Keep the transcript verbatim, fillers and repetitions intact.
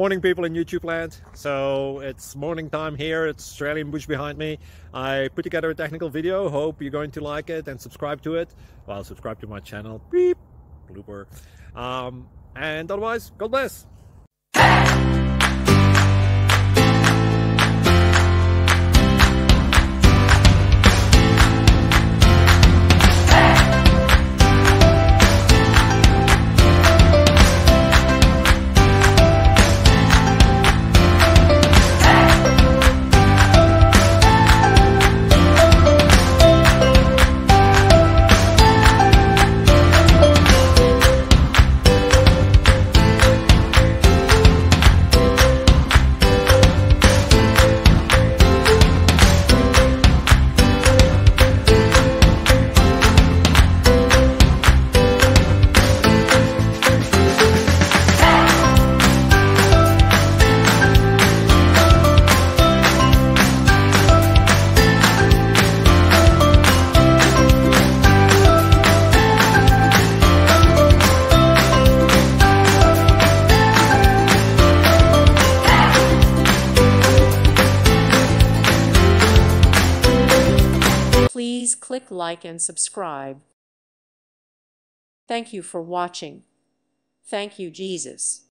Morning, people in YouTube land. So it's morning time here. It's Australian bush behind me. I put together a technical video. Hope you're going to like it and subscribe to it. Well, subscribe to my channel. Beep. Blooper. Um, and otherwise, God bless. Please click like and subscribe. Thank you for watching. Thank you, Jesus.